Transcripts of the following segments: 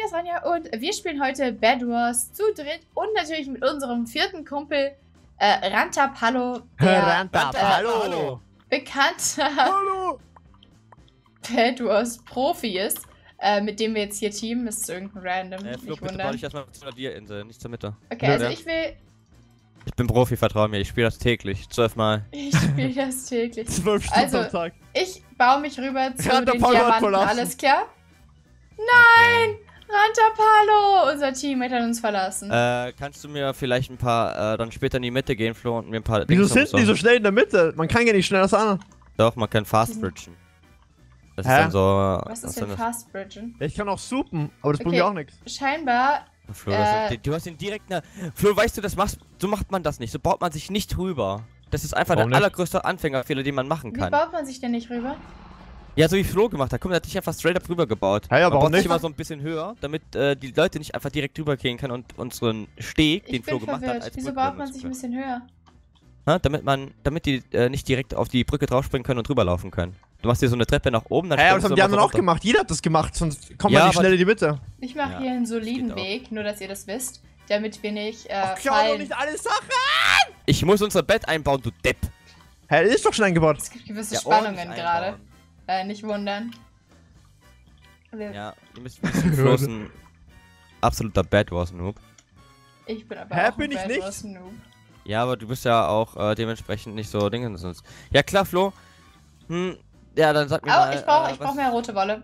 hier ist Ronja und wir spielen heute Bed Wars zu dritt und natürlich mit unserem vierten Kumpel Rantapalo, der bekannter Bed Wars Profi ist, mit dem wir jetzt hier teamen. Das ist irgendein random, Flo, bitte bau dich erstmal zu der Insel, nicht zur Mitte. Okay, also ich bin Profi, vertrau mir, ich spiele das täglich, 12 Mal. Ich spiele das täglich. 12 Stunden am Tag. Ich baue mich rüber zu den Diamanten, alles klar? Nein! Okay. Rantapalo! Unser Team hat uns verlassen. Kannst du mir vielleicht ein paar, dann später in die Mitte gehen, Flo, und mir ein paar Wieso sind die so schnell in der Mitte? Man kann ja nicht schnell das an. Doch, man kann fast bridgen. Das ist dann so... Was ist denn fast bridgen? Ich kann auch supen, aber das bringt mir auch nichts. Scheinbar... Flo, du hast den direkt... Flo, weißt du, so macht man das nicht. So baut man sich nicht rüber. Das ist einfach der allergrößte Anfängerfehler, den man machen kann. Wie baut man sich denn nicht rüber? Ja, so wie Flo gemacht hat. Guck mal, der hat dich einfach straight up rüber gebaut. Hey, aber man baut nicht sich immer so ein bisschen höher, damit die Leute nicht einfach direkt rüber gehen können und unseren Steg, den Flo gemacht hat, als Wieso baut man sich ein bisschen höher? Na, damit die nicht direkt auf die Brücke draufspringen können und rüberlaufen können. Du machst hier so eine Treppe nach oben, dann aber das haben die anderen auch gemacht. Jeder hat das gemacht, sonst kommt man nicht schnell in die Mitte. Ich mache hier einen soliden Weg, nur dass ihr das wisst, damit wir nicht klar, doch nicht alle Sachen! Ich muss unser Bett einbauen, du Depp! Hä, ist doch schon eingebaut. Es gibt gewisse Spannungen gerade. Nicht wundern. Ja, ihr müsst wissen, Flo ist ein absoluter Bed Wars Noob. Ich bin aber auch ein Bed Wars Noob. Ja, aber du bist ja auch dementsprechend nicht so Dinge. Ja klar, Flo. Ja, dann sag mir mal. Ich brauch mehr rote Wolle.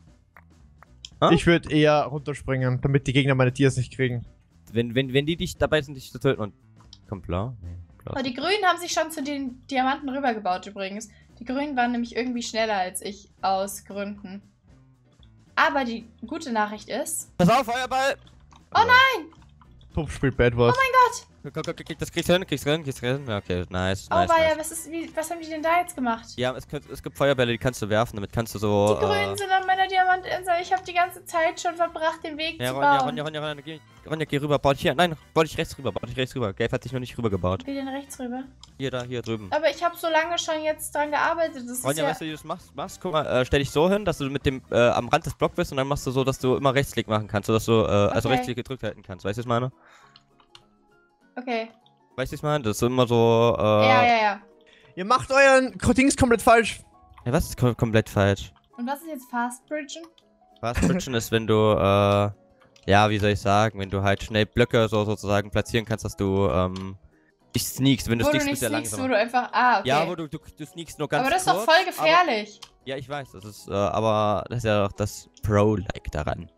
Ich würde eher runterspringen, damit die Gegner meine Tiers nicht kriegen. Wenn die dich dabei sind, dich zu töten und... Kommt blau? Nee, blau. Oh, die Grünen haben sich schon zu den Diamanten rübergebaut übrigens. Die Grünen waren nämlich irgendwie schneller als ich, aus Gründen. Aber die gute Nachricht ist... Pass auf, Feuerball! Oh nein! Top spielt Bed Wars. Oh mein Gott! Das kriegst du hin. Ja, okay, nice. Oh, Baja, was haben die denn da jetzt gemacht? Ja, es gibt Feuerbälle, die kannst du werfen, damit kannst du so... Die Grünen sind an meiner Diamantinsel. Ich habe die ganze Zeit schon verbracht, den Weg zu bauen. Ronja, geh rüber, bau dich hier. Nein, bau dich rechts rüber, Gelb hat sich noch nicht rüber gebaut. Wie denn rechts rüber? Hier drüben. Aber ich habe so lange schon jetzt dran gearbeitet. Ronja, weißt du, wie du das machst? Guck mal, stell dich so hin, dass du mit dem am Rand des Blocks bist und dann machst du so, dass du immer Rechtsklick machen kannst, sodass du also Rechtsklick gedrückt halten kannst. Weißt du, was ich meine? Okay. Weißt du, was ich meine? Das ist immer so, Ja. Ihr macht euren Dings komplett falsch. Ja, was ist komplett falsch? Und was ist jetzt Fast Bridgen? Fast Bridgen ist, wenn du, ja, wie soll ich sagen, wenn du halt schnell Blöcke so sozusagen platzieren kannst, dass du, dich sneakst. Wenn du sneakst, bist du ja langsam. Wo du einfach, okay. Ja, wo du sneakst nur ganz kurz. Aber das ist doch voll gefährlich. Aber, ja, ich weiß, das ist, aber das ist ja doch das Pro-like daran.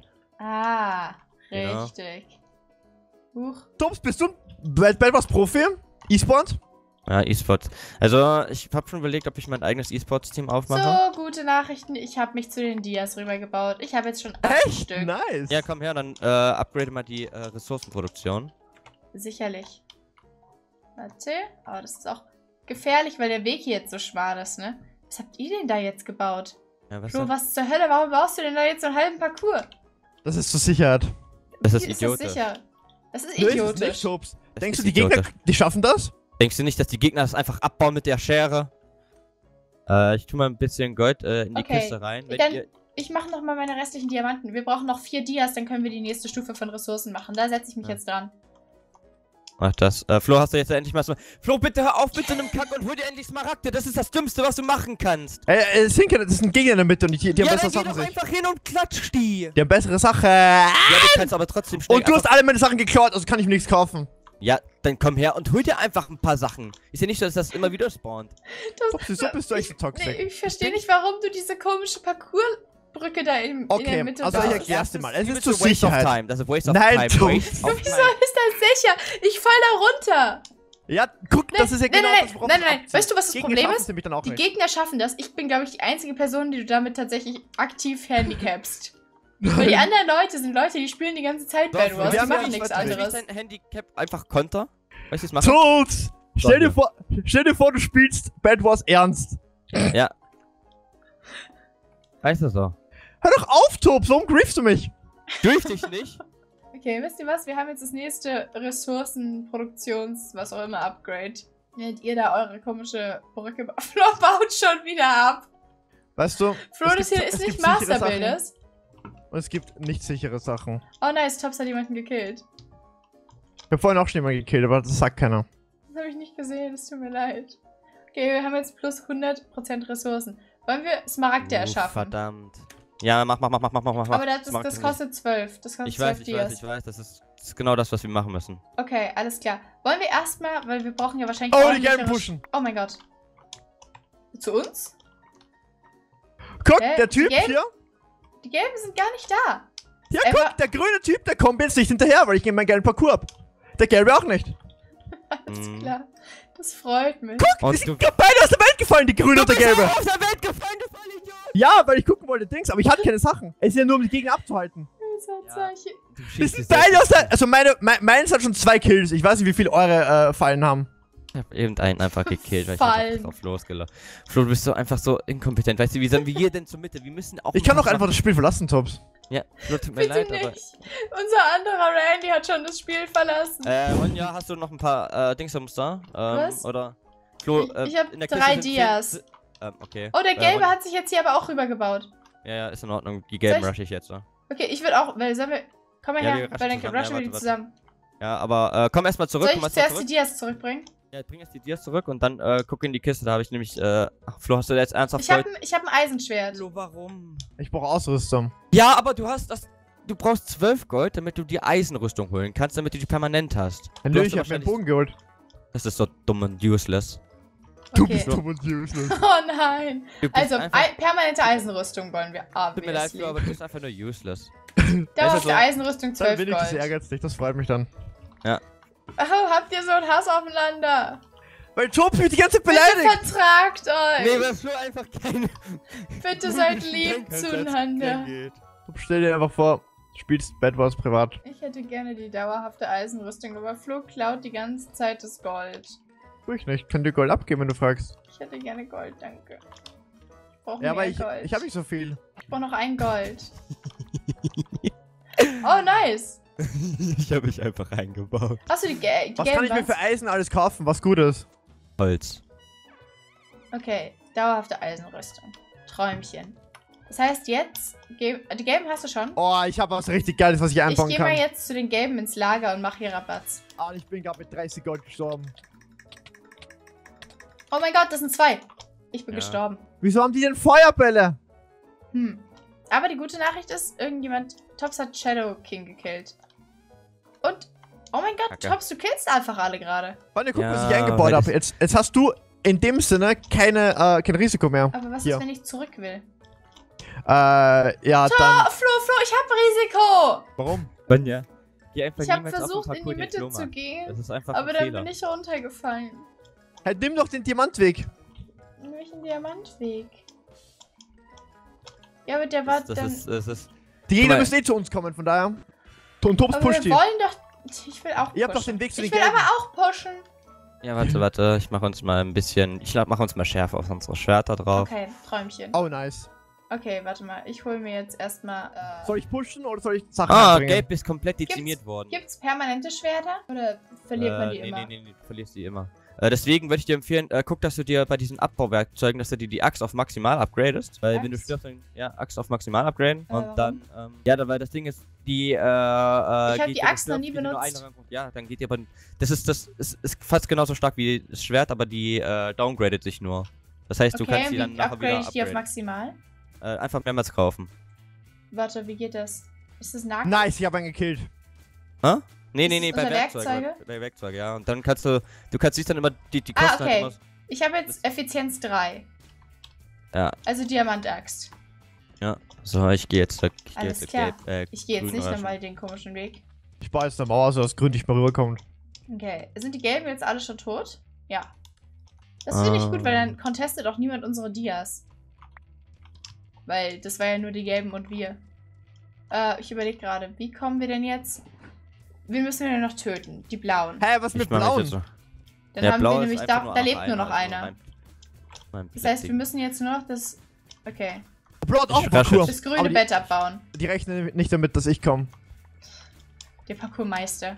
Richtig. Genau. Tops, bist du Bed Wars Profi? E-Sport? Ja, E-Sports. Also, ich habe schon überlegt, ob ich mein eigenes E-Sports-Team aufmache. So, gute Nachrichten. Ich habe mich zu den Dias rübergebaut. Ich habe jetzt schon 8 Stück. Nice. Ja, komm her, dann upgrade mal die Ressourcenproduktion. Sicherlich. Warte. Aber das ist auch gefährlich, weil der Weg hier jetzt so schmal ist, ne? Was habt ihr denn da jetzt gebaut? Ja, Flo, was zur Hölle? Warum baust du denn da jetzt so einen halben Parcours? Das ist zur Sicherheit. Das ist idiotisch. Das ist idiotisch. Nicht, Tops. Denkst du, die Gegner, die schaffen das? Denkst du nicht, dass die Gegner das einfach abbauen mit der Schere? Ich tue mal ein bisschen Gold in die Kiste rein. Ich mache nochmal meine restlichen Diamanten. Wir brauchen noch 4 Dias, dann können wir die nächste Stufe von Ressourcen machen. Da setze ich mich jetzt dran. Mach das. Flo, hast du jetzt endlich mal... Flo, bitte hör auf mit so einem Kack und hol dir endlich Smaragde. Das ist das Dümmste, was du machen kannst. Sinke, das sind Gegner in der Mitte und die haben bessere Sachen. Ja, dann geh doch einfach hin und klatsch die. Die haben bessere Sachen. Ja, du kannst aber trotzdem schnell... Und du hast alle meine Sachen geklaut, also kann ich mir nichts kaufen. Ja, dann komm her und hol dir einfach ein paar Sachen. Ist ja nicht so, dass das immer wieder spawnt. So bist du echt so toxisch. Nee, ich verstehe nicht, warum du diese komische Parcoursbrücke da in der Mitte also baust. ich erklär's dir mal. Es ist zur Waste of Sicherheit. time. Das ist Waste of Nein, time. Wieso ist das sicher? Ich fall da runter. Ja, guck, das ist ja genau das, worauf Nein. Weißt du, was das Problem ist? Die Gegner schaffen das. Ich bin, glaube ich, die einzige Person, die du damit tatsächlich aktiv handicapst. Weil die anderen Leute sind Leute, die spielen die ganze Zeit Bed Wars. Die machen nichts anderes. Dein Handicap einfach Konter? Weißt du, was Tools! Stell dir vor, du spielst Bed Wars ernst. Ja. Weißt du so. Hör doch auf, Tops, warum griefst du mich? Grief dich nicht? Okay, wisst ihr was? Wir haben jetzt das nächste Ressourcenproduktions-, was auch immer, Upgrade. Während ihr da eure komische Brücke Flo baut schon wieder ab. Weißt du? Flo, das hier ist nicht Masterbuilders. Und es gibt nicht sichere Sachen. Oh nice, Tops hat jemanden gekillt. Ich hab vorhin auch schon jemanden gekillt, aber das sagt keiner. Das habe ich nicht gesehen, es tut mir leid. Okay, wir haben jetzt plus 100% Ressourcen. Wollen wir Smaragde erschaffen? Verdammt. Ja, mach. Aber das kostet 12. Das kostet Ich 12 weiß, Dias. das ist genau das, was wir machen müssen. Okay, alles klar. Wollen wir erstmal, weil wir brauchen ja wahrscheinlich Oh, die ordentlichere gelben pushen. Oh mein Gott. Zu uns? Guck, Hä? der Typ Die Gelben? hier. Die Gelben sind gar nicht da. Ja, Einfach- guck, der grüne Typ, der kommt jetzt nicht hinterher, weil ich meinen gelben Parcours hab. Der gelbe auch nicht. Alles klar. Das freut mich. Guck, die Und sind beide aus der Welt gefallen, die grüne und der gelbe. aus der Welt gefallen, du Vollidiot! Ja, weil ich gucken wollte, Dings, aber ich hatte keine Sachen. Es ist ja nur, um die Gegner abzuhalten. Zeichen. Die sind beide aus der... Also meins hat schon 2 Kills. Ich weiß nicht, wie viel eure Fallen haben. Ich hab irgendeinen einfach gekillt, weil ich Fallen. einfach drauf losgelaufen. Flo, du bist so einfach so inkompetent. Weißt du, wie sollen wir hier denn zur Mitte? Wir müssen auch... Ich kann doch einfach das Spiel verlassen, Tops. Ja, Flo, tut mir Bitte leid, nicht. aber... Unser anderer Randy hat schon das Spiel verlassen. Ronja, hast du noch ein paar Dingsums da? Was? Oder... Flo, Ich hab in der 3 Kiste sind Dias. okay. Oh, der Gelbe Ronja- hat sich jetzt hier aber auch rübergebaut. Ja, ist in Ordnung. Die gelben Soll rush ich jetzt, so. Okay, ich würde auch, weil sollen wir... Komm mal Ja, her, wir weil dann rushen rushen wir die zusammen. zusammen. Ja, aber komm erstmal zurück. Soll komm ich erst mal zuerst die zurück. Dias zurückbringen? Ja, bring jetzt die Dias zurück und dann guck in die Kiste. Da habe ich nämlich... Ach, Flo, hast du jetzt ernsthaft... Ich hab ein Eisenschwert. Flo, warum? Ich brauche Ausrüstung. Ja, aber du hast das... Du brauchst 12 Gold, damit du die Eisenrüstung holen kannst, damit du die permanent hast. Nö, Du hast ich hab mir einen wahrscheinlich- Bogen geholt. Das ist so dumm und useless. Du Okay. bist dumm und useless. Oh nein. Du bist Also, einfach, permanente Eisenrüstung wollen wir. tut mir leid, Obviously. Flo, aber du bist einfach nur useless. Dauerhafte so. Eisenrüstung Dann 12 bin ich das Gold. ärgert dich, das freut mich dann. Oh, habt ihr so einen Hass aufeinander? Weil Tops mich die ganze Zeit Bitte beleidigt. vertragt euch. Nee, weil Flo einfach keine... Bitte seid lieb zueinander. Tops, stell dir einfach vor, du spielst Bad Wars privat. Ich hätte gerne die dauerhafte Eisenrüstung, aber Flo klaut die ganze Zeit das Gold. Tu ich nicht. Kann dir Gold abgeben, wenn du fragst. Ich hätte gerne Gold, danke. Ich brauche Ja, mehr aber Gold. ich hab nicht so viel. Ich brauche noch ein Gold. Oh, nice. Ich habe mich einfach eingebaut. Hast du die Was gelben kann ich mir für Eisen alles kaufen, was gut ist? Holz. Okay, dauerhafte Eisenrüstung. Träumchen. Das heißt jetzt, die gelben hast du schon? Oh, ich habe was richtig Geiles, was ich Ich einbauen gehe kann. mal jetzt zu den gelben ins Lager und mache hier Rabatz. Ah, ich bin gerade mit 30 Gold gestorben. Oh mein Gott, das sind 2. Ich bin Ja. gestorben. Wieso haben die denn Feuerbälle? Aber die gute Nachricht ist, irgendjemand, Tops hat Shadow King gekillt. Und, oh mein Gott, Kacke. Tops, du killst einfach alle gerade. Freunde, guck, Ja, was ich eingebaut weil habe. Jetzt hast du in dem Sinne kein Risiko mehr. Aber was Hier. ist, wenn ich zurück will? Ja, dann... Oh, Flo, ich hab Risiko! Warum? Ronja. Geh einfach Ich habe niemals auf den versucht, in die Parcours, den Mitte Flo zu macht. gehen, Das ist einfach aber ein dann Fehler. bin ich runtergefallen. Halt, nimm doch den Diamantweg. Welchen Diamantweg? Ja, aber der war Das dann... ist, Die Guck Gegner mal. müssen eh zu uns kommen, von daher. Und Tops aber pusht wir die. wollen doch... Ich will auch Ihr habt doch pushen. den Weg zu Ich den will Gelben. aber auch pushen. Ja, warte. Ich mache uns mal ein bisschen... Ich mache uns mal Schärfe auf unsere Schwerter drauf. Okay, Träumchen. Oh, nice. Okay, warte mal. Ich hole mir jetzt erstmal... Soll ich pushen oder soll ich Sachen Ah, anbringen? Gelb ist komplett dezimiert worden. Gibt's permanente Schwerter? Oder verliert man die immer? Nee, du verlierst die immer. Deswegen würde ich dir empfehlen, guck, dass du dir bei diesen Abbauwerkzeugen, dass du dir die Axt auf maximal upgradest. Weil wenn du Axt? stirbst, dann, ja, Axt auf maximal upgraden. Warum? Und dann, weil das Ding ist, die, Ich hab die Axt noch nie benutzt. Ja, dann geht die aber, das ist fast genauso stark wie das Schwert, aber die, downgradet sich nur. Das heißt, du Okay, kannst die dann wie nachher upgrade wieder ich die auf upgraden. maximal? Einfach mehrmals kaufen. Warte, wie geht das? Ist das Nahkampf? Nice, ich habe einen gekillt. Nee, Ist nee, das bei unter Werkzeugen. Werkzeuge? Bei Werkzeugen, ja. Und dann kannst du siehst dann immer, die Ah, kosten okay. halt immer... Ich habe jetzt Effizienz 3. Ja. Also Diamantaxt. Ja, so, ich gehe jetzt zurück. Alles klar. Gelb, Ich gehe jetzt grün nicht rushen. nochmal den komischen Weg. Ich baue jetzt eine Mauer, so dass Grün nicht mehr rüberkommt. Okay. Sind die Gelben jetzt alle schon tot? Ja. Das finde ich gut, weil dann contestet auch niemand unsere Dias. Weil das war ja nur die Gelben und wir. Ich überlege gerade, wie kommen wir denn jetzt? Wen müssen wir denn noch töten? Die Blauen. Hä, was mit Ich mach mich Blauen? jetzt so. Dann Ja, haben blau wir ist nämlich, einfach da lebt nur noch also einer. mein Das heißt, wir Plastik. müssen jetzt nur noch das... Okay. Blau hat auch Ich einen Parcours. Das grüne Aber die, Bett abbauen. die rechnen nicht damit, dass ich komme. Der Parkourmeister.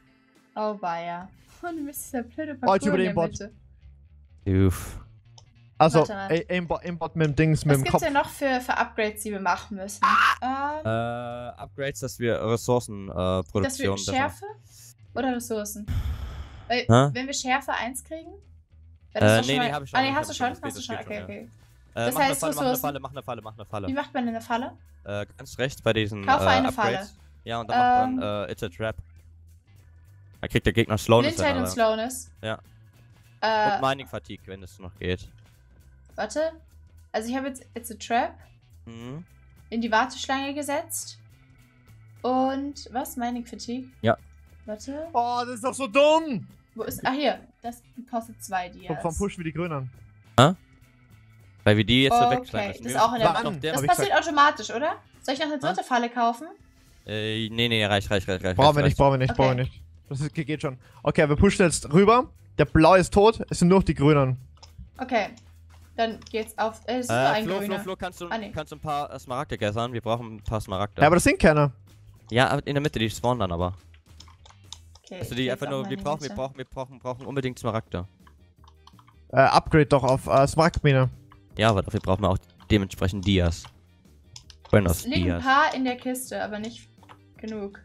Oh, weia. Und du bist dieser blöde Oh, Parcours jetzt über in den der Bot. Mitte. Uff. Also, Warte mal. Aimbot mit dem Dings, mit Was dem gibt's Kopf. denn noch für Upgrades, die wir machen müssen? Upgrades, dass wir Ressourcen, Dass wir Produktion Schärfe oder Ressourcen? Weil, Hä? wenn wir Schärfe 1 kriegen? wäre das doch nee, schon mal- hab ich schon. Ah, nee, Ich hast hab du schon? das geht, Hast du das schon? geht Okay, schon, ja. okay. Das Mach eine heißt, Falle, Ressourcen. mach eine Wie Falle. macht man denn eine Falle? Ganz rechts bei diesen Kaufe eine Upgrades. Falle. Ja, und dann macht dann It's a Trap. Dann kriegt der Gegner Slowness. Blindheit und Slowness. Ja. Äh, Und Mining Fatigue, wenn es noch geht. warte. Also ich habe jetzt It's a Trap Mhm. in die Warteschlange gesetzt. Und was? Mining Fatigue? Ja. Warte. Oh, das ist doch so dumm! Wo ist. Ah, hier. Das kostet 2 Dias. Vom Push wie die Grünen. Weil wir die jetzt so Okay, wegschlagen. das ist auch in der Wann? Wand. der Das hab ich passiert automatisch, oder? Soll ich noch eine dritte Falle kaufen? nee, reicht. Brauchen wir nicht, brauchen wir nicht, Okay. brauchen wir nicht. Das geht schon. Okay, wir pushen jetzt rüber. Der blaue ist tot, es sind nur noch die Grünen. Okay. Dann geht's auf. Es ist nur ein grüner. Flo, kannst du Ah, nee. ein paar Smaragde gessern? Wir brauchen ein paar Smaragde. Ja, aber das sind keine. Ja, aber in der Mitte, die spawnen dann aber. Okay, Also ich die geh einfach jetzt auch nur, mal wir in die brauchen unbedingt Smaragde. Upgrade doch auf Smaragdmine. Ja, aber dafür brauchen wir auch dementsprechend Dias. Buenos Es liegen ein Dias. paar in der Kiste, aber nicht genug.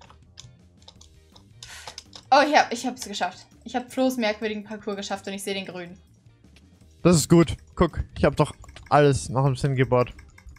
Oh, ich hab's geschafft. Ich habe Flo's merkwürdigen Parcours geschafft und ich sehe den grünen. Das ist gut. Guck, ich habe doch alles noch im Sinn gebaut.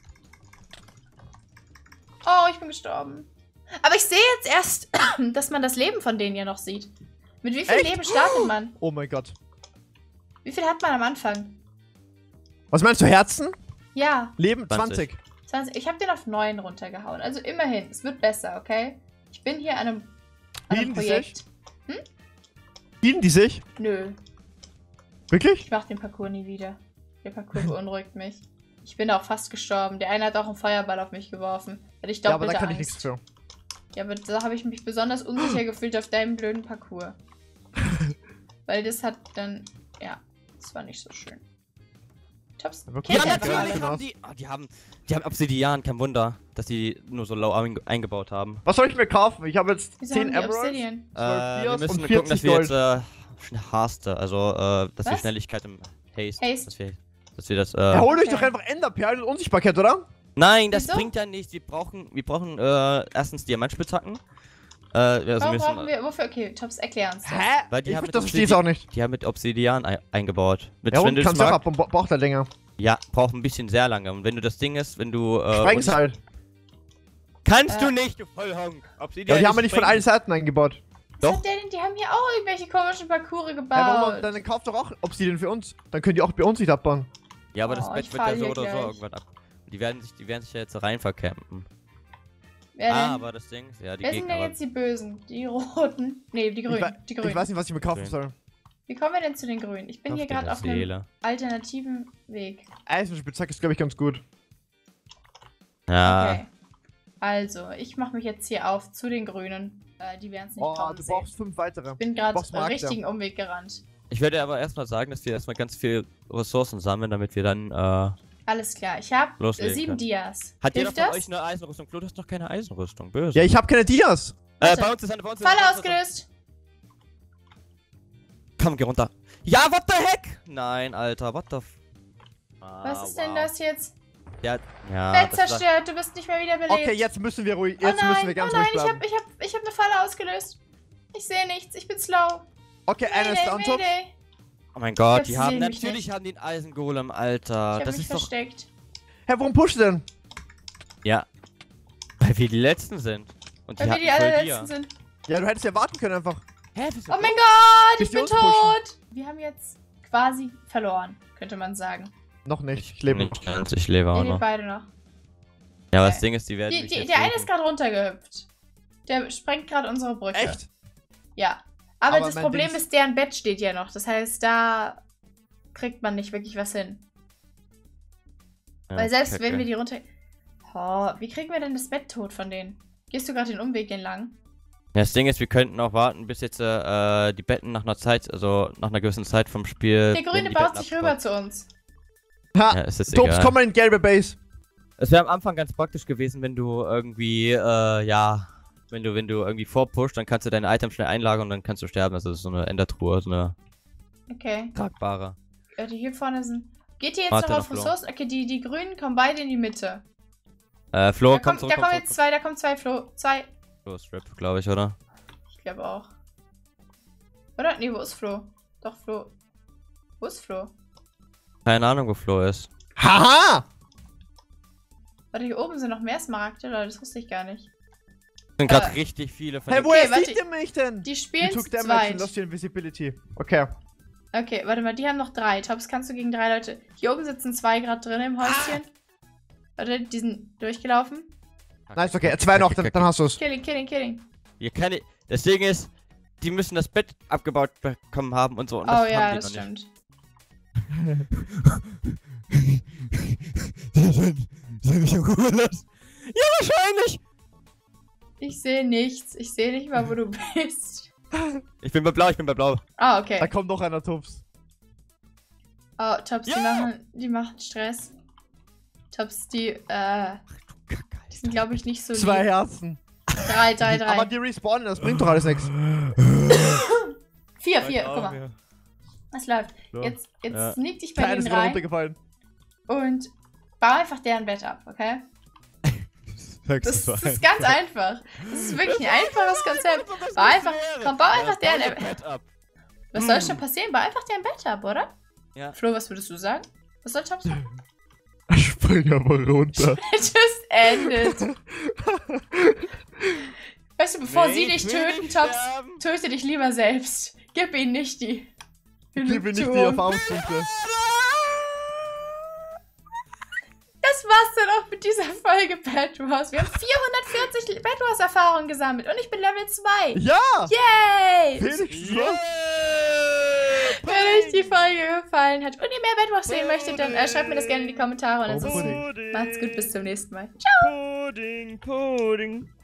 Oh, ich bin gestorben. Aber ich sehe jetzt erst, dass man das Leben von denen ja noch sieht. Mit wie viel Echt? Leben startet man? Oh mein Gott. Wie viel hat man am Anfang? Was meinst du, Herzen? Ja, Leben 20. 20. 20. Ich habe den auf 9 runtergehauen. Also immerhin, es wird besser, okay? Ich bin hier an einem Healen die Projekt. Healen die sich? Nö, Wirklich? ich mach den Parcours nie wieder. Der Parcours beunruhigt mich. Ich bin auch fast gestorben. Der eine hat auch einen Feuerball auf mich geworfen. Hatte ich Ja, aber doppelte da kann ich Angst. nichts für. Ja, aber da habe ich mich besonders unsicher gefühlt auf deinem blöden Parcours. Weil das hat dann... Ja, das war nicht so schön. Tops. Aber Kennt guck, ihr ja, einfach natürlich. alle? haben die haben Obsidian, kein Wunder, dass die nur so low eingebaut haben. Was soll ich mir kaufen? Ich habe jetzt Wieso 10 haben die Emeralds. Obsidian? Wir Dias müssen und gucken, dass 40 wir Gold. jetzt Haste, also dass wir Was? Schnelligkeit im Haste, Haste. dass wir das Erholt euch Okay. doch einfach Enderperlen und Unsichtbarkeit, oder? Nein, das Wieso? bringt ja nichts. Wir brauchen erstens Diamantspitzhacken. Also Warum müssen, brauchen wir... Wofür? Okay, Tops, erklär uns das. Weil die Ich haben mit das verstehe ich auch nicht. Die haben mit Obsidian eingebaut. Mit Ja, und kannst du auch Schwindelsmark. ab und braucht er länger. Ja, braucht ein bisschen sehr lange. Und wenn du das Ding ist, wenn du Spreng's halt. kannst Äh. du nicht, du Vollhonk. Ja, Obsidian die haben wir nicht von allen Seiten eingebaut. Was Doch. hat der denn? Die haben hier auch irgendwelche komischen Parcours gebaut. Ja, warum? Dann kauft doch auch Obsidian für uns. Dann können die auch bei uns nicht abbauen. Ja, aber das Oh, Bett ich wird ja fall so hier oder so gleich. irgendwann ab. Die werden sich ja jetzt rein vercampen. Wer denn? Aber das Ding, ja, die Wer sind Gegner. denn jetzt die Bösen? Die Roten? Nee, die Grünen. Die Grünen. Ich weiß nicht, was ich mir kaufen Grün. soll. Wie kommen wir denn zu den Grünen? Ich bin hier gerade auf einem Seele. alternativen Weg. Eisenspitzhacke ist, glaube ich, ganz gut. Ja. Okay. Also, ich mache mich jetzt hier auf zu den Grünen. Die werden es nicht Oh, kommen du sehen. brauchst 5 weitere. Ich bin gerade brauchst Markte. richtigen Umweg gerannt. Ich werde aber erstmal sagen, dass wir erstmal ganz viel Ressourcen sammeln, damit wir dann Alles klar, ich habe Loslegen 7 können. Dias. Hat jeder Hilft von das? euch eine Eisenrüstung? Flo, du hast doch keine Eisenrüstung. Böse. Ja, ich habe keine Dias. Warte. bei uns ist eine, bei uns ist Falle eine- ausgelöst. Komm, geh runter. Ja, what the heck? Nein, Alter, what the f... Was ist denn das jetzt? Ja, Bett das war- zerstört, du bist nicht mehr wiederbelebt. Okay, jetzt müssen wir ruhig. Oh Jetzt müssen wir nein, ganz oh nein, ruhig bleiben. ich hab eine Falle ausgelöst. Ich sehe nichts, ich bin slow. Okay, einer ist Mayday, down top. Mayday. Oh mein Gott, Jetzt die haben sehen mich natürlich nicht. haben die einen Eisengolem, Alter. Ich habe Das mich ist doch... versteckt. Hä, warum pusht du denn? Ja. Weil wir die Letzten sind. Und Weil wir hatten die voll allerletzten sind. Ja, du hättest ja warten können einfach. Hä, wir sind Oh mein Gott, Bis ich die bin uns pushen. tot. Wir haben jetzt quasi verloren, könnte man sagen. Noch nicht. Ich lebe noch. nicht ganz, ich lebe auch Ihr lebt noch. beide noch. Ja, aber Okay. das Ding ist, die werden mich jetzt Der eine suchen. ist gerade runtergehüpft. Der sprengt gerade unsere Brücke. Echt? Ja. Aber, Aber das mein Problem Ding ist- ist, deren Bett steht ja noch. Das heißt, da kriegt man nicht wirklich was hin. Ja, Weil selbst Kacke. wenn wir die runter... Oh, wie kriegen wir denn das Bett tot von denen? Gehst du gerade den Umweg entlang? Ja, das Ding ist, wir könnten auch warten, bis jetzt die Betten nach einer Zeit, also nach einer gewissen Zeit vom Spiel... Der wenn Grüne die baut Betten sich rüber zu uns. Ha, Ja, ist jetzt Tops, egal. komm mal in gelbe Base. Es wäre am Anfang ganz praktisch gewesen, wenn du irgendwie, wenn du irgendwie vorpusht, dann kannst du deine Items schnell einlagern und dann kannst du sterben. Also das ist so eine Endertruhe, so eine Okay. tragbare. Die hier vorne sind... Geht ihr jetzt Warte noch noch, auf Flo. Ressourcen? Okay, die Grünen kommen beide in die Mitte. Flo, Da komm zurück. kommen jetzt zwei, da kommen zwei, Flo. Zwei. Flo ist RIP, glaube ich, oder? Ich glaube auch. Oder? Nee, wo ist Flo? Doch, Flo. Wo ist Flo? Keine Ahnung, wo Flo ist. Haha! Warte, hier oben sind noch mehr Smaragde, Leute, das wusste ich gar nicht. Es sind gerade richtig viele von Hey, den- woher warte. sieht ihr mich denn? Die spielen You zu took damage and zweit. lost your invisibility. Okay. Okay, warte mal, die haben noch 3. Tops, kannst du gegen 3 Leute... Hier oben sitzen 2 gerade drin im Häuschen. Warte, die sind durchgelaufen. Nice, okay. 2 noch, dann hast du's. Killing, killing, killing. Hier kann ich. Das Ding ist, die müssen das Bett abgebaut bekommen haben und so. Und Oh das ja, haben die das noch nicht. stimmt. Soll ich Ja, wahrscheinlich! Ich sehe nichts. Ich sehe nicht mal, wo du bist. Ich bin bei Blau, ich bin bei Blau. Ah, Da okay. kommt noch einer, Tups. Oh, Tops, Ja! die machen Stress. Tops, die Kacke, sind, glaube ich, nicht so 2 lieb. Herzen. 3, 3, Aber 3. die respawnen, das bringt doch alles nichts. 4, 4, guck mal. Es läuft. So. Jetzt Ja. sneak dich bei Keines denen ist rein runtergefallen. und bau einfach deren Bett ab, okay? Das ist ganz einfach. Das ist wirklich ein einfaches Konzept. Bau einfach, komm, bau einfach deren Bett ab. Was soll schon passieren? Bau einfach deren Bett ab, oder? Ja. Flo, was würdest du sagen? Was soll Tops sagen? Spring aber runter. It just ended. Weißt du, bevor sie dich töten, Tops, töte dich lieber selbst. Gib ihnen nicht die Gib mir nicht die Genugtuung. Erfahrungspunkte. Das war's dann auch mit dieser Folge Bed Wars. Wir haben 440 Bed Wars Erfahrungen gesammelt und ich bin Level 2. Ja! Yay! Felix, Yeah! Wenn euch die Folge gefallen hat und ihr mehr Bed Wars sehen möchtet, dann schreibt mir das gerne in die Kommentare und ansonsten macht's gut, bis zum nächsten Mal. Pudding, Pudding.